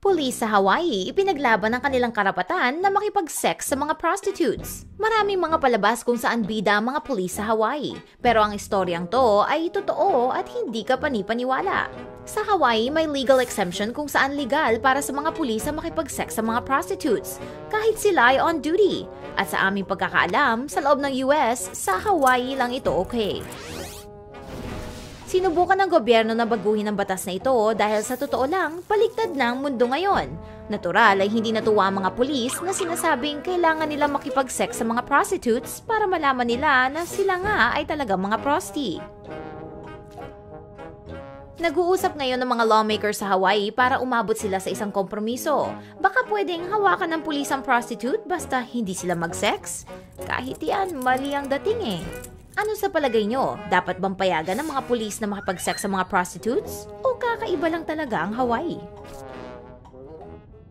Pulis sa Hawaii ipinaglaban ang kanilang karapatan na makipag-sex sa mga prostitutes. Maraming mga palabas kung saan bida ang mga pulis sa Hawaii, pero ang istoryang to ay totoo at hindi ka panipaniwala. Sa Hawaii, may legal exemption kung saan legal para sa mga pulis na makipag-sex sa mga prostitutes, kahit sila ay on duty. At sa aming pagkakaalam, sa loob ng US, sa Hawaii lang ito okay. Sinubukan ng gobyerno na baguhin ang batas na ito dahil sa totoo lang, baliktad na ang mundo ngayon. Natural ay hindi natuwa ang mga pulis na sinasabing kailangan nila makipag-sex sa mga prostitutes para malaman nila na sila nga ay talagang mga prosti. Nag-uusap ngayon ng mga lawmakers sa Hawaii para umabot sila sa isang kompromiso. Baka pwedeng hawakan ng pulis ang prostitute basta hindi sila mag-sex? Kahit yan, mali ang dating eh. Ano sa palagay nyo? Dapat bang payagan ng mga pulis na makipag-sex sa mga prostitutes? O kakaiba lang talaga ang Hawaii?